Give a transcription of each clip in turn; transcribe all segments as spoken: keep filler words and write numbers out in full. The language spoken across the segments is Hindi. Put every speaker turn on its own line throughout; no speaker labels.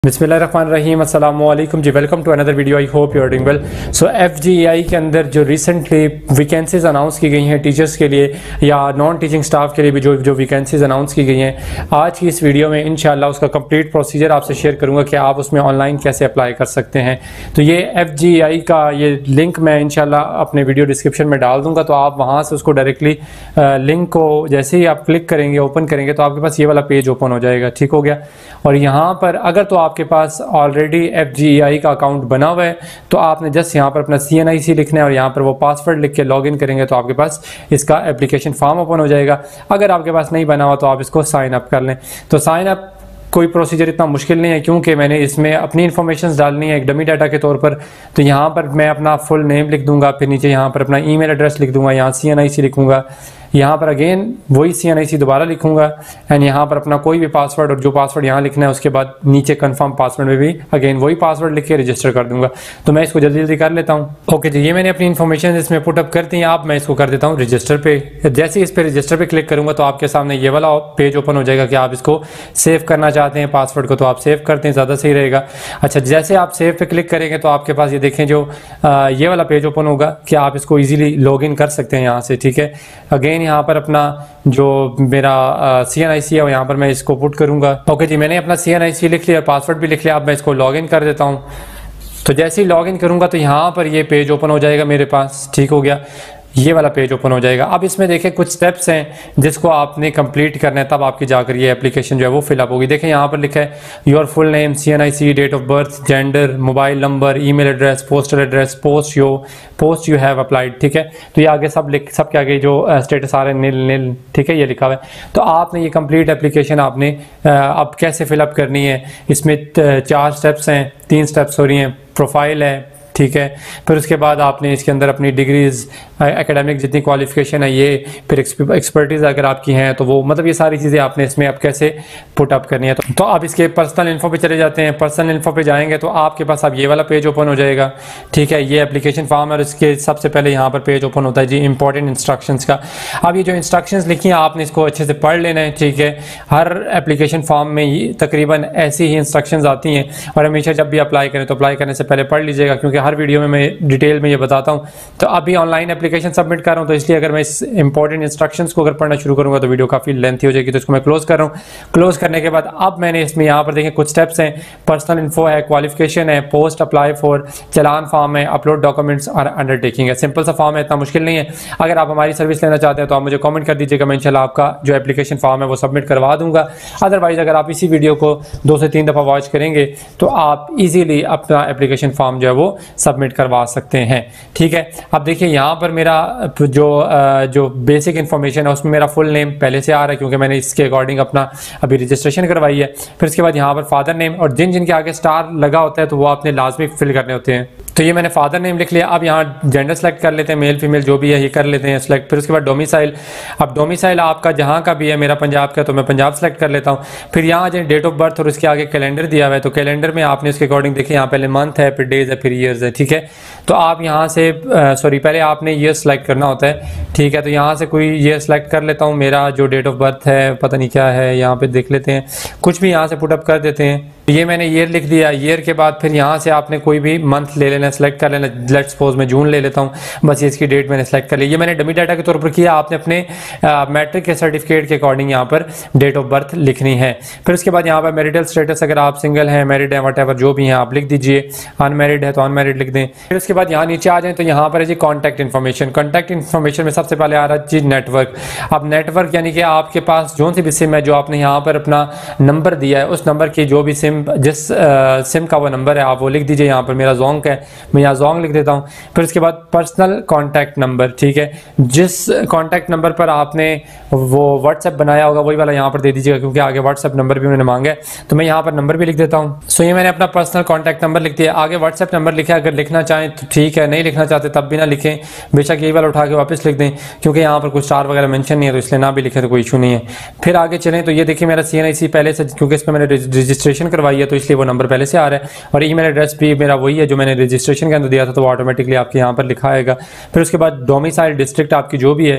बिस्मिल्लाहिर्रहमानिर्रहीम अस्सलाम वालेकुम जी। Welcome to another video. I hope you are doing well. So F G A I के अंदर जो रिसेंटली वैकेंसीज अनाउंस की गई हैं टीचर्स के लिए या नॉन टीचिंग स्टाफ के लिए भी जो जो वैकेंसीज अनाउंस की गई हैं, आज की इस वीडियो में इंशाल्लाह उसका कंप्लीट प्रोसीजर आपसे शेयर करूंगा कि आप उसमें ऑनलाइन कैसे अप्लाई कर सकते हैं। तो ये एफ जी ए आई का ये लिंक मैं इंशाल्लाह अपने वीडियो डिस्क्रिप्शन में डाल दूँगा, तो आप वहाँ से उसको डायरेक्टली लिंक को जैसे ही आप क्लिक करेंगे, ओपन करेंगे, तो आपके पास ये वाला पेज ओपन हो जाएगा। ठीक हो गया। और यहाँ पर अगर तो आपके पास ऑलरेडी एफ जी ए आई का अकाउंट बना हुआ है तो आपने जस्ट यहाँ पर अपना सी एन आई सी लिखना है और यहाँ पर वो पासवर्ड लिख के लॉगिन करेंगे तो आपके पास इसका एप्लीकेशन फॉर्म ओपन हो जाएगा। अगर आपके पास नहीं बना हुआ तो आप इसको साइन अप कर लें। तो साइन अप कोई प्रोसीजर इतना मुश्किल नहीं है, क्योंकि मैंने इसमें अपनी इन्फॉर्मेशन डालनी है एक डमी डाटा के तौर पर। तो यहाँ पर मैं अपना फुल नेम लिख दूंगा, फिर नीचे यहाँ पर अपना ईमेल एड्रेस लिख दूंगा, यहाँ सी एन आई सी लिखूंगा, यहाँ पर अगेन वही सी एन आई सी दोबारा लिखूंगा एंड यहाँ पर अपना कोई भी पासवर्ड और जो पासवर्ड यहाँ लिखना है उसके बाद नीचे कंफर्म पासवर्ड में भी अगेन वही पासवर्ड लिख के रजिस्टर कर दूंगा। तो मैं इसको जल्दी जल्दी कर लेता हूँ। ओके जी, ये मैंने अपनी इन्फॉर्मेशन इसमें पुटअप कर दी है। आप मैं इसको कर देता हूँ रजिस्टर पे। जैसे ही इस पर रजिस्टर पे क्लिक करूँगा तो आपके सामने ये वाला पेज ओपन हो जाएगा कि आप इसको सेव करना चाहते हैं पासवर्ड को, तो आप सेव करते हैं, ज़्यादा सही रहेगा। अच्छा, जैसे आप सेव पे क्लिक करेंगे तो आपके पास ये देखें जो आ, ये वाला पेज ओपन होगा कि आप इसको ईजिली लॉग इन कर सकते हैं यहाँ से। ठीक है। अगेन यहाँ पर अपना जो मेरा सी एन आई सी है यहाँ पर मैं इसको पुट करूंगा। ओके जी, मैंने अपना सी एन आई सी लिख लिया, पासवर्ड भी लिख लिया। अब मैं इसको लॉगिन कर देता हूँ। तो जैसे ही लॉगिन करूंगा तो यहाँ पर ये पेज ओपन हो जाएगा मेरे पास। ठीक हो गया, ये वाला पेज ओपन हो जाएगा। अब इसमें देखें कुछ स्टेप्स हैं जिसको आपने कंप्लीट करना है, तब आपकी जाकर ये एप्लीकेशन जो है वो फिलअप होगी। देखें यहाँ पर लिखा है your full name, C N I C, date of birth, gender, mobile number, email address, postal address, post you post you have applied. ठीक है। तो ये आगे सब लिख सब के आगे जो स्टेटस आ रहे हैं निल निल, ठीक है, ये लिखा हुआ है। तो आपने ये कंप्लीट एप्लीकेशन आपने अब कैसे फिलअप करनी है, इसमें चार स्टेप्स हैं, तीन स्टेप्स हो रही हैं। प्रोफाइल है, ठीक है, फिर उसके बाद आपने इसके अंदर अपनी डिग्रीज, एकेडमिक जितनी क्वालिफिकेशन है ये, फिर एक्सपर्टीज़ अगर आपकी हैं तो वो, मतलब ये सारी चीज़ें आपने इसमें अब कैसे पुट अप करनी है। तो, तो आप इसके पर्सनल इन्फो पे चले जाते हैं। पर्सनल इन्फो पे जाएंगे तो आपके पास अब ये वाला पेज ओपन हो जाएगा। ठीक है, ये एप्लीकेशन फॉर्म है और इसके सबसे पहले यहाँ पर पेज ओपन होता है जी इंपॉर्टेंट इंस्ट्रक्शंस का। अब ये जो इंस्ट्रक्शंस लिखी हैं आपने इसको अच्छे से पढ़ लेना है। ठीक है, हर एप्लीकेशन फॉर्म में तकरीबन ऐसी ही इंस्ट्रक्शंस आती हैं और हमेशा जब भी अप्लाई करें तो अप्लाई करने से पहले पढ़ लीजिएगा, क्योंकि हर वीडियो में मैं डिटेल में ये बताता हूँ। तो अभी ऑनलाइन एप्लीकेशन सबमिट कर रहा हूँ तो इसलिए अगर मैं इस इंपॉर्टेंट इंस्ट्रक्शंस को अगर पढ़ना शुरू करूँगा तो वीडियो काफ़ी लेंथी हो जाएगी। तो इसको मैं क्लोज कर रहा हूँ। क्लोज करने के बाद अब मैंने इसमें यहाँ पर देखें कुछ स्टेप्स हैं। पर्सनल इन्फो है, क्वालिफिकेशन है, post apply for, challan form है, अपलोड डॉक्यूमेंट्स और अंडरटेकिंग है। सिंपल सा फॉर्म है, इतना मुश्किल नहीं है। अगर आप हमारी सर्विस लेना चाहते हैं तो आप मुझे कॉमेंट कर दीजिएगा, मैं इंशाल्लाह आपका जो एप्लीकेशन फॉर्म है वो सबमिट करवा दूंगा। अदरवाइज अगर आप इसी वीडियो को दो से तीन दफ़ा वॉच करेंगे तो आप इजीली अपना एप्लीकेशन फॉर्म जो है वो सबमिट करवा सकते हैं। ठीक है। अब देखिए यहाँ पर मेरा जो जो बेसिक इन्फॉर्मेशन है उसमें मेरा फुल नेम पहले से आ रहा है, क्योंकि मैंने इसके अकॉर्डिंग अपना अभी रजिस्ट्रेशन करवाई है। फिर उसके बाद यहाँ पर फादर नेम, और जिन जिनके आगे स्टार लगा होता है तो वो आपने लाजमी फिल करने होते हैं। तो ये मैंने फादर नेम लिख लिया। अब यहाँ जेंडर सेलेक्ट कर लेते हैं, मेल फीमेल जो भी है ये कर लेते हैं सेलेक्ट। फिर उसके बाद डोमिसाइल, अब डोमिसाइल आपका जहाँ का भी है, मेरा पंजाब का तो मैं पंजाब सेलेक्ट कर लेता हूँ। फिर यहाँ जो डेट ऑफ बर्थ और उसके आगे कैलेंडर दिया हुआ है तो कैलेंडर में आपने उसके अकॉर्डिंग देखिए यहाँ पहले मंथ है, फिर डेज है, फिर ईयर्स है। ठीक है। तो आप यहाँ से सॉरी पहले आपने ईयर सेलेक्ट करना होता है। ठीक है। तो यहाँ से कोई ईयर सेलेक्ट कर लेता हूँ। मेरा जो डेट ऑफ बर्थ है पता नहीं क्या है, यहाँ पे देख लेते हैं, कुछ भी यहाँ से पुटअप कर देते हैं। ये मैंने ईयर लिख दिया। ईयर के बाद फिर यहाँ से आपने कोई भी मंथ ले लेना, सेलेक्ट कर लेना। लेट्स सपोज मैं जून ले लेता हूँ, बस ये इसकी डेट मैंने सेलेक्ट कर ली। ये मैंने डमी डाटा के तौर पर किया। आपने अपने मैट्रिक के सर्टिफिकेट के अकॉर्डिंग यहाँ पर डेट ऑफ बर्थ लिखनी है। फिर उसके बाद यहाँ पर मैरिटल स्टेटस, अगर आप सिंगल हैं, मैरिड हैं, वट जो भी हैं आप लिख दीजिए। अनमैरिड है तो अनमैरिड लिख दें। फिर उसके बाद यहाँ नीचे आ जाए तो यहाँ पर है जी कॉन्टैक्ट इन्फॉर्मेशन। कॉन्टैक्ट इन्फॉर्मेशन में सबसे पहले आ रहा है जी नेटवर्क। अब नेटवर्क यानी कि आपके पास जो सी भी सिम है, जो आपने यहाँ पर अपना नंबर दिया है उस नंबर की जो भी सिम, जिस सिम का वो नंबर है आप वो लिख दीजिए। यहाँ पर मेरा जोंग है, मैं यहाँ जोंग लिख देता हूँ। फिर उसके बाद पर्सनल कॉन्टैक्ट नंबर। ठीक है, जिस कॉन्टैक्ट नंबर पर आपने वो व्हाट्सएप बनाया होगा वही वाला यहाँ पर दे दीजिएगा, क्योंकि आगे व्हाट्सएप नंबर भी उन्होंने मांगा है तो मैं यहाँ पर नंबर भी लिख देता हूँ। सो ये मैंने अपना पर्सनल कॉन्टैक्ट नंबर लिख दिया। आगे व्हाट्सएप नंबर लिखा, अगर लिखना चाहें तो ठीक है, नहीं लिखना चाहते तब भी ना लिखें, बेशक यही वाला उठा के वापस लिख दें, क्योंकि यहाँ पर कुछ स्टार वगैरह मेंशन नहीं है तो इसलिए ना भी लिखे तो कोई इशू नहीं है। फिर आगे चलें तो ये देखिए मेरा सी एन आई सी पहले से, क्योंकि इस पर मैंने रजिस्ट्रेशन करवाई है तो इसलिए वो नंबर पहले से आ रहा है, और ईमेल एड्रेस भी मेरा वही है जो मैंने रजिस्ट्रेशन के अंदर दिया था तो वो ऑटोमेटिकली आपके यहाँ पर लिखा आएगा। फिर उसके बाद डोमिसाइल डिस्ट्रिक्ट आपकी जो भी है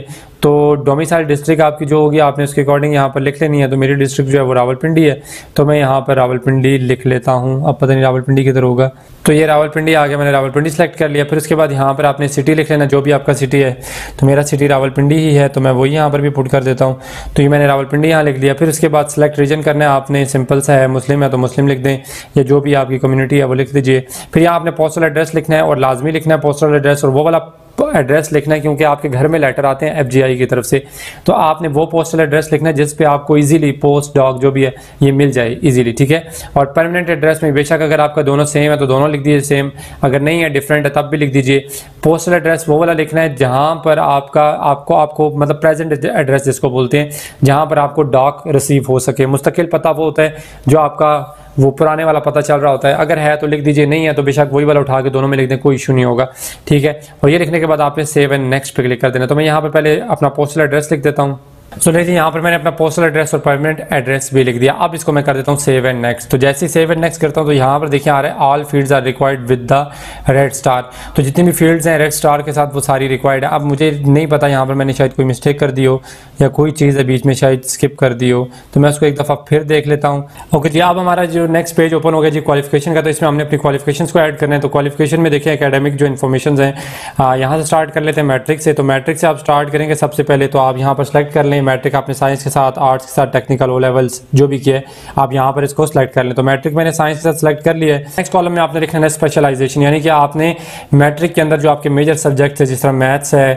तो डोमिसाइल डिस्ट्रिक्ट आपकी जो होगी आपने उसके अकॉर्डिंग यहाँ पर लिख लेनी है। तो मेरी डिस्ट्रिक्ट जो है वो रावलपिंडी है, तो मैं यहाँ पर रावलपिंडी लिख लेता हूँ। अब पता नहीं रावलपिंडी किधर होगा, तो ये रावलपिंडी आ गया, मैंने रावलपिंडी सेलेक्ट कर लिया। फिर उसके बाद यहाँ पर आपने सिटी लिख लेना, जो भी आपका सिटी है। तो मेरा सिटी रावलपिंडी ही है, तो मैं वही यहाँ पर भी पुट कर देता हूँ। तो ये मैंने रावलपिंडी यहाँ लिख दिया। फिर उसके बाद सेलेक्ट रीजन करना है आपने, सिंपल सा है, मुस्लिम है तो मुस्लिम लिख दें, या जो भी आपकी कम्युनिटी है वो लिख दीजिए। फिर यहाँ आपने पोस्टल एड्रेस लिखना है, और लाजमी लिखना है पोस्टल एड्रेस, और वो वाला एड्रेस लिखना है क्योंकि आपके घर में लेटर आते हैं एफजीआई की तरफ से। तो आपने वो पोस्टल एड्रेस लिखना है जिस पे आपको इजीली पोस्ट डॉग जो भी है ये मिल जाए इजीली, ठीक है। और परमानेंट एड्रेस में बेशक अगर आपका दोनों सेम है तो दोनों लिख दीजिए सेम, अगर नहीं है डिफरेंट है तब भी लिख दीजिए। पोस्टल एड्रेस वो वाला लिखना है जहां पर आपका आपको आपको मतलब प्रेजेंट एड्रेस जिसको बोलते हैं, जहां पर आपको डॉक रिसीव हो सके। मुस्तकिल पता वो होता है जो आपका वो पुराने वाला पता चल रहा होता है, अगर है तो लिख दीजिए, नहीं है तो बेशक वही वाला उठा के दोनों में लिख दें, कोई इशू नहीं होगा, ठीक है। और ये लिखने के बाद आपने सेव एंड नेक्स्ट पे क्लिक कर देना। तो मैं यहाँ पर पहले अपना पोस्टल एड्रेस लिख देता हूँ। सो so, देखिए यहाँ पर मैंने अपना पोस्टल एड्रेस और परमानेंट एड्रेस भी लिख दिया। अब इसको मैं कर देता हूँ सेव एंड नेक्स्ट। तो जैसे ही सेव एंड नेक्स्ट करता हूँ तो यहाँ पर देखिए आ रहा है all fields are required with the red star. तो जितनी भी फील्ड्स हैं रेड स्टार के साथ वो सारी रिक्वायर्ड है। अब मुझे नहीं पता यहाँ पर मैंने शायद कोई मिस्टेक कर दी हो या कोई चीज़ है बीच में शायद स्किप कर दी हो, तो मैं उसको एक दफ़ा फिर देख लेता हूँ। ओके जी, अब हमारा जो नेक्स्ट पेज ओपन हो गया जी क्वालिफिकेशन का। तो इसमें हमने अपनी क्वालिफिकेशन को ऐड करना है। तो क्वालिफिकेशन में देखिए एकेडमिक जो इन्फॉर्मेशन हैं यहाँ से स्टार्ट कर लेते हैं मैट्रिक से। तो मैट्रिक से आप स्टार्ट करेंगे सबसे पहले, तो आप यहाँ पर सेलेक्ट कर लें मैट्रिक आपने साइंस के साथ, आर्ट्स के साथ, टेक्निकल ओ लेवल्स जो भी किए आप यहाँ पर इसको सेलेक्ट कर लें। तो मैट्रिक मैंने साइंस के साथ सेलेक्ट कर लिया है। नेक्स्ट कॉलम में आपने लिखना है स्पेशलाइजेशन, यानी कि आपने मैट्रिक के अंदर जो आपके मेजर सब्जेक्ट्स है जिस तरह मैथ्स है,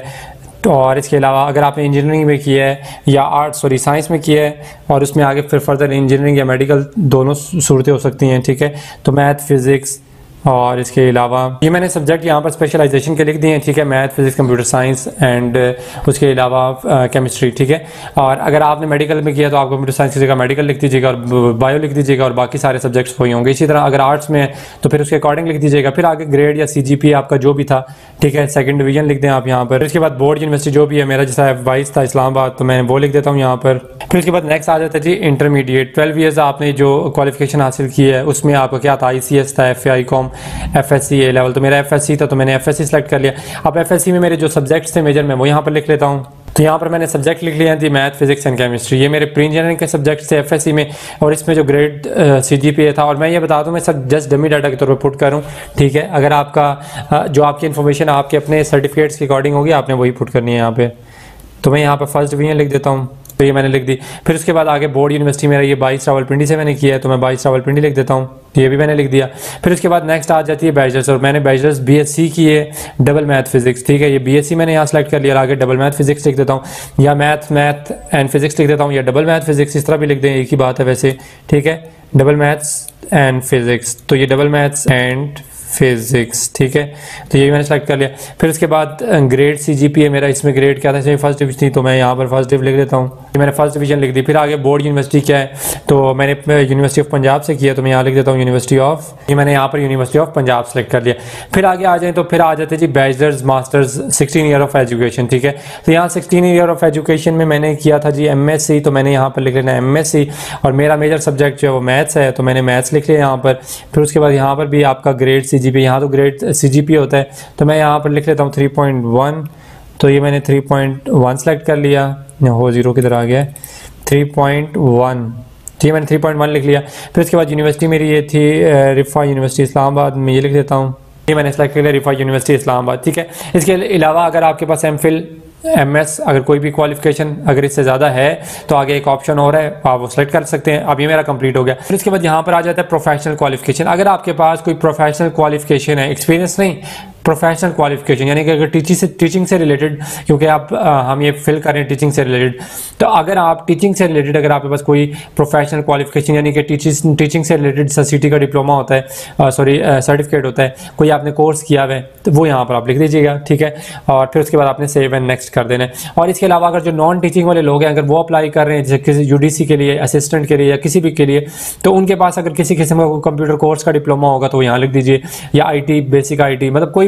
और इसके अलावा अगर आपने इंजीनियरिंग में किया है या आर्ट्स सॉरी साइंस में किया है और उसमें आगे फिर फर्दर इंजीनियरिंग या मेडिकल दोनों सूरतें हो सकती हैं, ठीक है। तो मैथ, फिजिक्स और इसके अलावा ये मैंने सब्जेक्ट यहाँ पर स्पेशलाइजेशन के लिख दिए हैं, ठीक है। Math, physics, computer science and उसके अलावा केमिस्ट्री, ठीक है। और अगर आपने मेडिकल में किया तो आप कंप्यूटर साइंस की जगह मेडिकल लिख दीजिएगा और बायो लिख दीजिएगा और बाकी सारे सब्जेक्ट्स वही होंगे। इसी तरह अगर आर्ट्स में है तो फिर उसके अकॉर्डिंग लिख दीजिएगा। फिर आगे ग्रेड या सी जी पी आपका जो भी था, ठीक है, सेकंड डिवीजन लिख दें आप यहाँ पर। इसके बाद बोर्ड यूनिवर्सिटी जो भी है, मेरा जैसा बाईस था इस्लामाबाद, तो मैं वो लिख देता हूँ यहाँ पर। फिर उसके बाद नेक्स्ट आ जाता है जी इंटरमीडिएट। ट्वेल्व ईयर्स आपने जो क्वालिफिकेशन हासिल की है उसमें आपका क्या था, आई सी एस था, F A I com, F S C A level. तो मेरा एफ एस सी था तो मैंने एफ एस सी सेलेक्ट कर लिया। अब एफ एस सी में मेरे जो सब्जेक्ट्स थे मेजर में वो यहाँ पर लिख लेता हूँ। तो यहाँ पर मैंने सब्जेक्ट लिख लिया थी मैथ, फिजिक्स एंड केमिस्ट्री। ये मेरे प्री इंजीनियरिंग के सब्जेक्ट्स थे एफ एस सी में, और इसमें जो grade C G P A था। और मैं ये बता दूँ मैं सब जस्ट डमी डाटा के तौर पर पुट करूँ, ठीक है। अगर आपका uh, जो आपकी इन्फॉर्मेशन आपके अपने सर्टिफिकेट्स के अकॉर्डिंग होगी आपने वही पुट करनी है यहाँ पे। तो मैं यहाँ पर फर्स्ट डिवीजन लिख देता हूँ, तो ये मैंने लिख दी। फिर उसके बाद आगे बोर्ड यूनिवर्सिटी मेरा ये बाईस रावलपिंडी से मैंने किया है, तो मैं बाईस रावलपिंडी लिख देता हूँ, ये भी मैंने लिख दिया। फिर उसके बाद नेक्स्ट आ जाती है बैचलर्स, और मैंने बैचलर्स बीएससी की है डबल मैथ फिजिक्स, ठीक है। ये बीएससी मैंने यहाँ सेलेक्ट कर लिया, आगे डबल मैथ फिजिक्स लिख देता हूँ, या मैथ मैथ एंड फिजिक्स लिख देता हूँ, या डबल मैथ फिजिक्स, इस तरह भी लिख दें, एक ही बात है वैसे, ठीक है। डबल मैथ्स एंड फिजिक्स, तो ये डबल मैथ्स एंड फिजिक्स, ठीक है। तो ये मैंने सेलेक्ट कर लिया। फिर उसके बाद ग्रेड सी जी पी है मेरा, इसमें ग्रेड क्या था, इसमें फर्स्ट डिवीजन थी, तो मैं यहाँ पर फर्स्ट डिव लिख देता हूँ, ये मैंने फर्स्ट डिवीजन लिख दी। फिर आगे बोर्ड यूनिवर्सिटी क्या है, तो मैंने यूनिवर्सिटी ऑफ पंजाब से किया, तो मैं यहाँ लिख देता हूँ यूनिवर्सिटी ऑफ, ये मैंने यहाँ पर यूनिवर्सिटी ऑफ पंजाब सेलेक्ट कर लिया। फिर आगे आ जाए तो फिर आ जाते जी bachelors masters sixteen year of education, ठीक है। तो यहाँ सिक्सटीन ईयर ऑफ एजुकेशन में मैंने किया था जी एम एस सी, तो मैंने यहाँ पर लिख लेना एम एस सी, और मेरा मेजर सब्जेक्ट जो है वो मैथ्स है, तो मैंने मैथ्स लिख लिया यहाँ पर। फिर उसके बाद यहाँ पर भी आपका ग्रेड सी जी पी, यहाँ तो ग्रेड सी जी पी होता है, तो मैं यहाँ पर लिख लेता हूँ थ्री पॉइंट वन, तो ये मैंने थ्री पॉइंट वन सेलेक्ट कर लिया, हो जीरो किधर आ गया, थ्री पॉइंट वन, ठीक है, मैंने थ्री पॉइंट वन लिख लिया। फिर उसके बाद यूनिवर्सिटी मेरी ये थी रिफा यूनिवर्सिटी इस्लामाबाद, में ये लिख देता हूँ, ये मैंने सेलेक्ट कर लिया रिफा यूनिवर्सिटी इस्लामाबाद, ठीक है। इसके अलावा अगर आपके पास एम फिल एम एस अगर कोई भी क्वालिफिकेशन अगर इससे ज़्यादा है तो आगे एक ऑप्शन और है, आप वो सेलेक्ट कर सकते हैं। अब ये मेरा कंप्लीट हो गया। फिर इसके बाद यहाँ पर आ जाता है प्रोफेशनल क्वालिफिकेशन। अगर आपके पास कोई प्रोफेशनल क्वालिफिकेशन है, एक्सपीरियंस नहीं, प्रोफेशनल क्वालिफिकेशन, यानी कि अगर टीचिंग से टीचिंग से रिलेटेड, क्योंकि आप आ, हम ये फिल कर रहे हैं टीचिंग से रिलेटेड, तो अगर आप टीचिंग से रिलेटेड अगर आपके पास कोई प्रोफेशनल क्वालिफिकेशन यानी कि टीचिंग टीचिंग से रिलेटेड सिटी का डिप्लोमा होता है, सॉरी सर्टिफिकेट होता है, कोई आपने कोर्स किया हुआ है, तो वो यहाँ पर आप लिख दीजिएगा, ठीक है। और फिर उसके बाद आपने सेव एंड नेक्स्ट कर देना है। और इसके अलावा अगर जो नॉन टीचिंग वाले लोग हैं अगर वो अप्लाई कर रहे हैं जैसे किसी यूडीसी के लिए, असिस्टेंट के लिए या किसी भी के लिए, तो उनके पास अगर किसी किस्म का कंप्यूटर कोर्स का डिप्लोमा होगा तो यहाँ लिख दीजिए, या I T basic I T मतलब कोई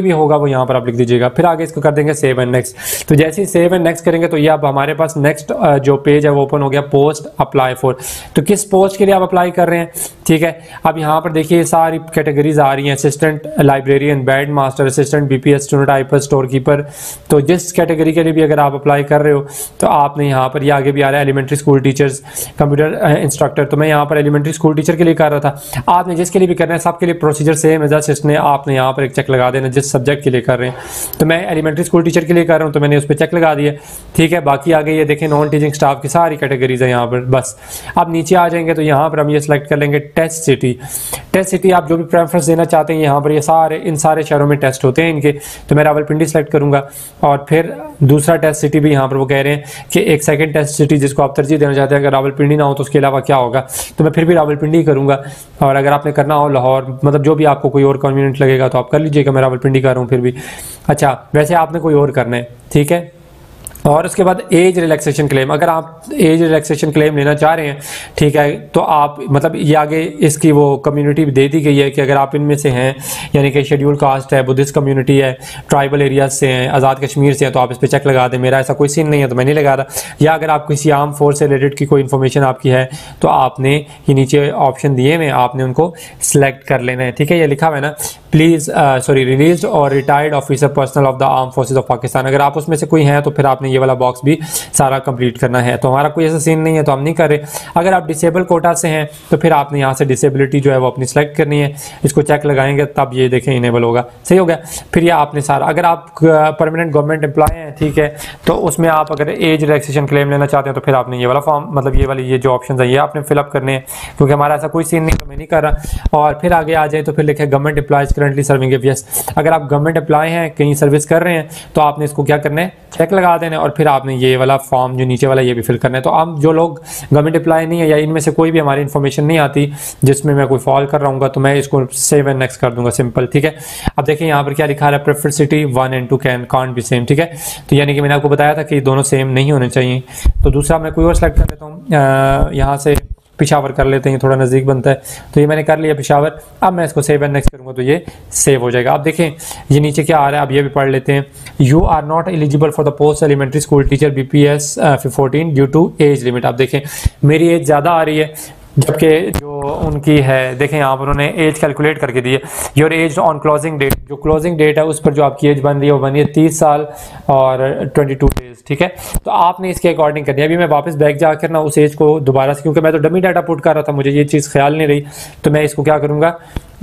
भी होगा वो यहाँ पर आप लिख दीजिएगा। फिर आगे इसको कर देंगे सेव एंड नेक्स्ट। तो जैसे ही सेव एंड नेक्स्ट करेंगे तो ये अब हमारे पास नेक्स्ट जो पेज है वो ओपन हो गया, पोस्ट अप्लाई फॉर। तो किस पोस्ट के लिए आप अप्लाई कर रहे हैं, ठीक है। अब यहाँ पर देखिए सारी कैटेगरीज आ रही हैं, assistant librarian, bad master, assistant BPS, student hyper, store keeper. तो जिस कैटेगरी के लिए भी अगर आप अप्लाई कर रहे हो तो आपने यहाँ पर, ये आगे भी आ रहा है elementary school teachers, computer instructor. तो मैं यहाँ पर एलिमेंट्री स्कूल टीचर के लिए कर रहा था। आपने जिसके लिए भी करना है सबके लिए प्रोसीजर सेम है, जस्ट इसने आपने यहाँ पर एक चेक लगा देना जिस सब्जेक्ट के लिए कर रहे हैं। तो मैं एलिमेंट्री स्कूल टीचर के लिए कर रहा हूँ तो मैंने उस पर चेक लगा दिया, ठीक है। बाकी आगे ये देखें नॉन टीचिंग स्टाफ की सारी कैटेगरीज है यहाँ पर। बस अब नीचे आ जाएंगे तो यहाँ पर हम ये सिलेक्ट कर लेंगे टेस्ट सिटी। टेस्ट सिटी आप जो भी प्रेफरेंस देना चाहते हैं, यहाँ पर ये सारे इन सारे शहरों में टेस्ट होते हैं इनके। तो मैं रावलपिंडी सेलेक्ट करूँगा और फिर दूसरा टेस्ट सिटी भी यहाँ पर वो कह रहे हैं कि एक सेकंड टेस्ट सिटी जिसको आप तरजीह देना चाहते हैं, अगर रावलपिंडी ना हो तो उसके अलावा क्या होगा, तो मैं फिर भी रावलपिंडी करूँगा। और अगर आपने करना हो लाहौर, मतलब जो भी आपको कोई और कन्वीनियंट लगेगा तो आप कर लीजिएगा। मैं रावलपिंडी कर रहा हूँ फिर भी। अच्छा, वैसे आपने कोई और करना है, ठीक है। और उसके बाद एज रिलैक्सेशन क्लेम, अगर आप एज रिलैक्सेशन क्लेम लेना चाह रहे हैं, ठीक है, तो आप मतलब ये आगे इसकी वो कम्युनिटी भी दे दी गई है कि अगर आप इनमें से हैं, यानी कि शेड्यूल कास्ट है, बुद्धिस्ट कम्युनिटी है, ट्राइबल एरियाज से हैं, आज़ाद कश्मीर से हैं, तो आप इस पर चेक लगा दें। मेरा ऐसा कोई सीन नहीं है तो मैं नहीं लगा रहा। या अगर आप किसी आर्म फोर्स से रिलेटेड की कोई इन्फॉर्मेशन आपकी है तो आपने ये नीचे ऑप्शन दिए हुए, आपने उनको सिलेक्ट कर लेना है, ठीक है। ये लिखा हुआ है ना, प्लीज़ सॉरी रिलीज और retired officer personnel of the arm forces of Pakistan. अगर आप उसमें से कोई हैं तो फिर आपने ये वाला बॉक्स भी सारा कंप्लीट करना है। तो हमारा कोई ऐसा सीन नहीं है तो हम नहीं कर रहे। अगर आप डिसेबल कोटा से हैं तो फिर आपने यहाँ से डिसेबिलिटी जो है वो अपनी सेलेक्ट करनी है, इसको चेक लगाएंगे तब ये देखें इनेबल होगा, सही हो गया। फिर ये आपने सारा, अगर आप परमानेंट गवर्नमेंट एम्प्लॉय हैं, ठीक है, तो उसमें आप अगर एज रिलैक्सेशन क्लेम लेना चाहते हैं तो फिर आपने ये वाला फॉर्म, मतलब ये वाली ये जो ऑप्शन है ये आपने फिलअप करने हैं, क्योंकि हमारा ऐसा कोई सीन नहीं तो मैं नहीं कर रहा। और फिर आगे आ जाए तो फिर लिखे government employees currently serving if yes. अगर आप गवर्नमेंट एम्प्लॉय हैं, कहीं सर्विस कर रहे हैं, तो आपने इसको क्या करना है, चेक लगा देना है। और फिर आपने ये वाला फॉर्म जो नीचे वाला ये भी फिल करना है। तो अब जो लोग गवर्नमेंट एम्प्लॉय नहीं है या इनमें से कोई भी हमारी इन्फॉर्मेशन नहीं आती जिसमें मैं कोई फॉल कर रहा हूँ, तो मैं इसको सेव एंड नेक्स्ट कर दूंगा, सिंपल, ठीक है। अब देखिए यहाँ पर क्या लिखा है, prefer city one and two can can't be same, ठीक है। तो यानी कि मैंने आपको बताया था कि दोनों सेम नहीं होने चाहिए। तो दूसरा मैं कोई और सेलेक्ट कर लेता हूँ, यहाँ से पिशावर कर लेते हैं, थोड़ा नज़दीक बनता है। तो ये मैंने कर लिया पिशावर। अब मैं इसको सेव एंड नेक्स्ट करूँगा तो ये सेव हो जाएगा। अब देखें ये नीचे क्या आ रहा है, अब ये भी पढ़ लेते हैं। You are not eligible for the post elementary school teacher B P S fourteen due to age limit. आप देखें मेरी एज ज़्यादा आ रही है, जबकि जो उनकी है, देखें यहाँ पर उन्होंने एज कैलकुलेट करके दी है। Your age on closing date, जो क्लोजिंग डेट है उस पर जो आपकी एज बन रही है वो बन रही है तीस साल और ट्वेंटी टू डेज, ठीक है। तो आपने इसके अकॉर्डिंग करनी है। अभी मैं वापस बैक जाकर ना उस एज को दोबारा से, क्योंकि मैं तो डमी डाटा पुट कर रहा था, मुझे ये चीज़ ख्याल नहीं रही, तो मैं इसको क्या करूँगा,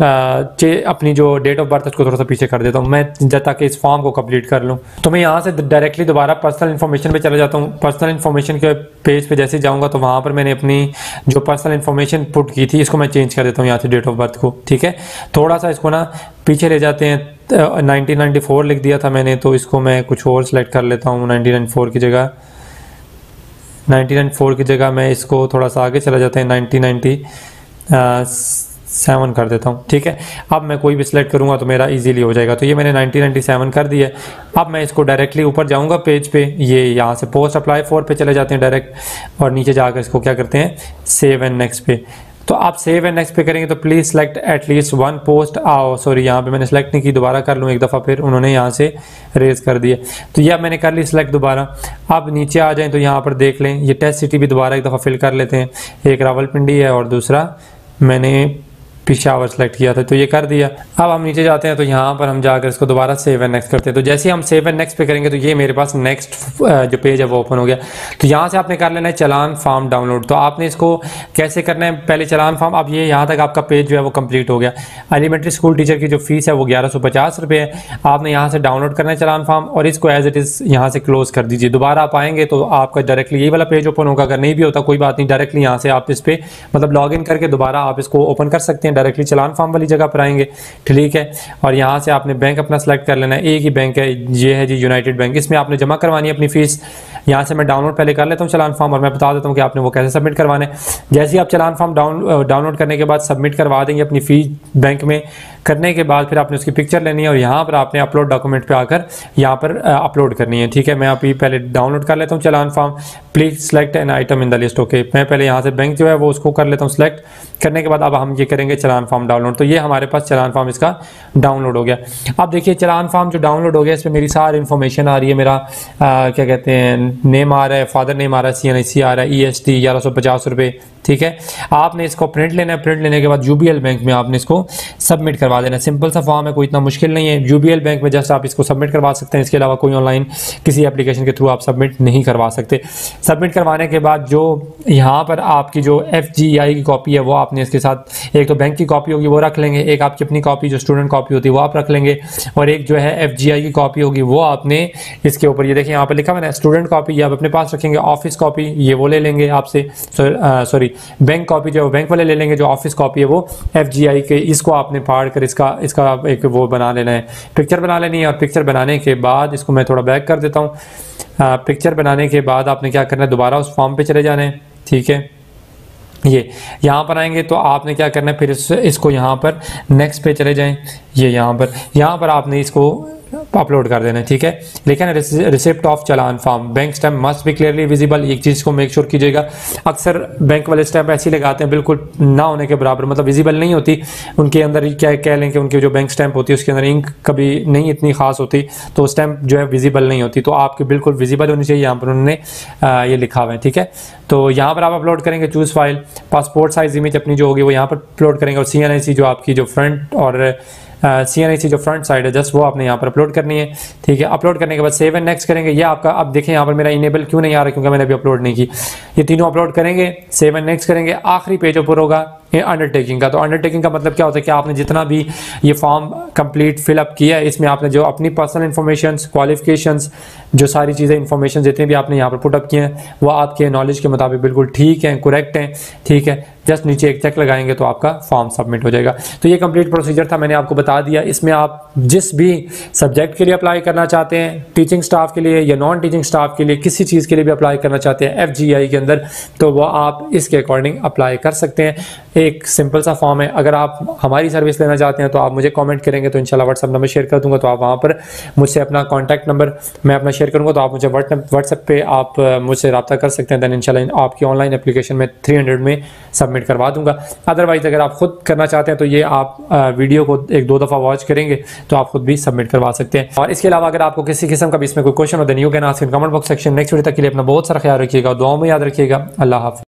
अपनी जो डेट ऑफ बर्थ उसको थोड़ा सा पीछे कर देता हूँ मैं, जब तक इस फॉर्म को कंप्लीट कर लूँ। तो मैं यहाँ से डायरेक्टली दोबारा पर्सनल इन्फॉर्मेशन पे चला जाता हूँ। पर्सनल इन्फॉर्मेशन के पेज पे जैसे जाऊँगा तो वहाँ पर मैंने अपनी जो पर्सनल इन्फॉर्मेशन पुट की थी इसको मैं चेंज कर देता हूँ यहाँ से डेट ऑफ बर्थ को, ठीक है। थोड़ा सा इसको ना पीछे ले जाते हैं, नाइनटीन नाइन्टी फोर लिख दिया था मैंने, तो इसको मैं कुछ और सेलेक्ट कर लेता हूँ। नाइनटीन नाइन्टी फोर की जगह नाइनटीन नाइन्टी फोर की जगह मैं इसको थोड़ा सा आगे चला जाते हैं, नाइनटीन नाइन्टी सेवन कर देता हूँ, ठीक है। अब मैं कोई भी सिलेक्ट करूँगा तो मेरा इजीली हो जाएगा। तो ये मैंने नाइनटीन नाइन्टी सेवन कर दिया। अब मैं इसको डायरेक्टली ऊपर जाऊँगा पेज पे, ये यहाँ से पोस्ट अप्लाई फॉर पे चले जाते हैं डायरेक्ट, और नीचे जाकर इसको क्या करते हैं, सेव एंड नेक्स्ट पे। तो आप सेव एंड नेक्स्ट पे करेंगे तो please select at least one post. आओ सॉरी यहाँ पे मैंने सेलेक्ट नहीं की, दोबारा कर लूँ एक दफ़ा, फिर उन्होंने यहाँ से रेज कर दिया। तो ये मैंने कर ली सिलेक्ट दोबारा। अब नीचे आ जाएं तो यहाँ पर देख लें, ये टेस्ट सिटी भी दोबारा एक दफ़ा फिल कर लेते हैं। एक रावलपिंडी है और दूसरा मैंने पिशावर सेलेक्ट किया था, तो ये कर दिया। अब हम नीचे जाते हैं तो यहाँ पर हम जाकर इसको दोबारा सेव एंड नेक्स्ट करते हैं। तो जैसे हम सेव एंड नेक्स्ट पे करेंगे तो ये मेरे पास नेक्स्ट जो पेज है वो ओपन हो गया। तो यहाँ से आपने कर लेना है चलान फॉर्म डाउनलोड। तो आपने इसको कैसे करना है, पहले चलान फॉर्म, अब ये यहाँ तक आपका पेज जो है वो कंप्लीट हो गया। एलिमेंट्री स्कूल टीचर की जो फीस है वो ग्यारह सौ पचास रुपये है। आपने यहाँ से डाउनलोड करना है चलान फॉर्म और इसको एज इट इज़ यहाँ से क्लोज कर दीजिए। दोबारा आप आएंगे तो आपका डायरेक्टली यही वाला पेज ओपन होगा। अगर नहीं भी होता कोई बात नहीं, डायरेक्टली यहाँ से आप इस पर मतलब लॉग इन करके दोबारा आप इसको ओपन कर सकते हैं। डायरेक्टली चलान फॉर्म वाली जगह पर आएंगे, ठीक है। और यहाँ से आपने बैंक अपना सेलेक्ट कर लेना है। एक ही बैंक है, ये है जी यूनाइटेड बैंक। इसमें आपने जमा करवानी है अपनी फीस, यहाँ से मैं डाउनलोड पहले कर लेता हूँ चलान फॉर्म और मैं बता देता हूँ कि आपने वो कैसे सबमिट करवाने। जैसे ही आप चलान फॉर्म डाउन डाउनलोड करने के बाद सबमिट करवा देंगे अपनी फ़ी बैंक में, करने के बाद फिर आपने उसकी पिक्चर लेनी है और यहाँ पर आपने अपलोड डॉक्यूमेंट पे आकर यहाँ पर अपलोड करनी है। ठीक है, मैं अभी पहले डाउनलोड कर लेता हूँ challan form. Please select an item in the list. Okay, मैं पहले यहाँ से बैंक जो है वो उसको कर लेता हूँ सेलेक्ट। करने के बाद अब हम ये करेंगे चलान फॉर्म डाउनलोड। तो ये हमारे पास चलान फॉर्म इसका डाउनलोड हो गया। अब देखिए चलान फॉर्म जो डाउनलोड हो गया इसमें मेरी सारी इन्फॉर्मेशन आ रही है। मेरा आ, क्या कहते हैं नेम आ रहा है, फादर नेम आ रहा है, सी एन आई सी आ रहा है, ई एस टी ग्यारह सौ पचास रुपये। ठीक है, आपने इसको प्रिंट लेना है। प्रिंट लेने के बाद यूबीएल बैंक में आपने इसको सबमिट करवा देना है। सिंपल सा फॉर्म है, कोई इतना मुश्किल नहीं है। यूबीएल बैंक में जस्ट आप इसको सबमिट करवा सकते हैं, इसके अलावा कोई ऑनलाइन किसी एप्लीकेशन के थ्रू आप सबमिट नहीं करवा सकते। सबमिट करवाने के बाद जो यहाँ पर आपकी जो एफ जी आई की कॉपी है वो आपने इसके साथ, एक तो बैंक की कॉपी होगी वो रख लेंगे, एक आपकी अपनी कॉपी जो स्टूडेंट कॉपी होती है वो आप रख लेंगे, और एक जो है एफ जी आई की कॉपी होगी वो आपने इसके ऊपर, ये देखिए यहाँ पर लिखा हुआ है स्टूडेंट कॉपी, ये आप अपने पास रखेंगे। ऑफिस कॉपी ये वो ले लेंगे आपसे, सॉरी बैंक कॉपी जो बैंक वाले ले लेंगे। जो ऑफिस कॉपी है वो एफ जी आई के, इसको आपने फाड़ कर इसका इसका एक वो बना लेना है, पिक्चर बना लेनी है। और पिक्चर बनाने के बाद इसको मैं थोड़ा बैक कर देता हूँ। पिक्चर बनाने के बाद आपने क्या करना है, दोबारा उस फॉर्म पे चले जाना है। ठीक है, ये यहाँ पर आएंगे तो आपने क्या करना है, फिर इस, इसको यहाँ पर नेक्स्ट पे चले जाएं। ये यहाँ पर यहाँ पर आपने इसको अपलोड कर देना है। ठीक है, लेकिन receipt of challan form bank stamp must be clearly visible, एक चीज़ को मेक श्योर कीजिएगा। अक्सर बैंक वाले स्टैम्प ऐसे लगाते हैं बिल्कुल ना होने के बराबर, मतलब विजिबल नहीं होती उनके अंदर। क्या कह लें कि उनकी जो बैंक स्टैम्प होती है उसके अंदर इंक कभी नहीं इतनी खास होती, तो स्टैम्प जो है विजिबल नहीं होती। तो आपकी बिल्कुल विजिबल होनी चाहिए, यहाँ पर उन्होंने ये लिखा हुआ है। ठीक है, तो यहाँ पर आप अपलोड करेंगे choose file, passport size image अपनी जो होगी वो यहाँ पर अपलोड करेंगे, और सी एन आई सी जो आपकी जो फ्रंट और सी एन आई सी जो फ्रंट साइड है जस्ट वो आपने यहाँ पर अपलोड करनी है। ठीक है, अपलोड करने के बाद सेव एंड नेक्स्ट करेंगे। ये आपका, अब देखें यहाँ पर मेरा इनेबल क्यों नहीं आ रहा, क्योंकि मैंने अभी अपलोड नहीं की। ये तीनों अपलोड करेंगे, सेव एंड नेक्स्ट करेंगे। आखिरी पेज ऊपर होगा अंडरटेकिंग का। तो अंडरटेकिंग का मतलब क्या होता है कि आपने जितना भी ये फॉर्म कंप्लीट फिलअप किया है इसमें आपने जो अपनी पर्सनल इन्फॉर्मेशन, क्वालिफिकेशंस, जो सारी चीज़ें इन्फॉर्मेशन जितने भी आपने यहाँ पर पुटअप किए हैं वो आपके नॉलेज के मुताबिक बिल्कुल ठीक हैं, करेक्ट हैं। ठीक है, जस्ट नीचे एक चेक लगाएंगे तो आपका फॉर्म सबमिट हो जाएगा। तो ये कंप्लीट प्रोसीजर था, मैंने आपको बता दिया। इसमें आप जिस भी सब्जेक्ट के लिए अप्लाई करना चाहते हैं, टीचिंग स्टाफ के लिए या नॉन टीचिंग स्टाफ के लिए, किसी चीज़ के लिए भी अप्लाई करना चाहते हैं एफ जी आई के अंदर, तो वो आप इसके अकॉर्डिंग अप्लाई कर सकते हैं। एक सिंपल सा फॉर्म है। अगर आप हमारी सर्विस लेना चाहते हैं तो आप मुझे कमेंट करेंगे तो इंशाल्लाह व्हाट्सएप नंबर शेयर कर दूंगा, तो आप वहाँ पर मुझसे अपना कॉन्टैक्ट नंबर मैं अपना शेयर करूँगा, तो आप मुझे व्हाट्सएप पे आप मुझसे रब्ता कर सकते हैं। दैन इंशाल्लाह आपकी ऑनलाइन एप्लीकेशन में थ्री हंड्रेड में सबमिट करवा दूंगा। अदरवाइज अगर आप खुद करना चाहते हैं तो ये आप वीडियो को एक दो दफ़ा वॉच करेंगे तो आप खुद भी सबमिट करवा सकते हैं। और इसके अलावा अगर आपको किसी किस्म का भी इसमें कोई क्वेश्चन हो then you can ask in comment box section. Next video तक के लिए अपना बहुत सारा ख्याल रखिएगा, दुआओं में याद रखिएगा। अल्लाह हाफ़िज़।